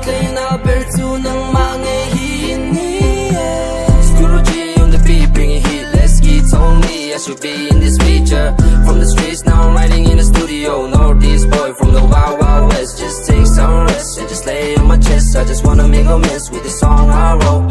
Playing up bertu ng mangehini. Screw G on the beat, bringing heat. Let's get on me, I should be in this feature. From the streets, now I'm writing in the studio. Northeast boy from the wild, wild west. Just take some rest and just lay on my chest. I just wanna make a mess with the song I wrote.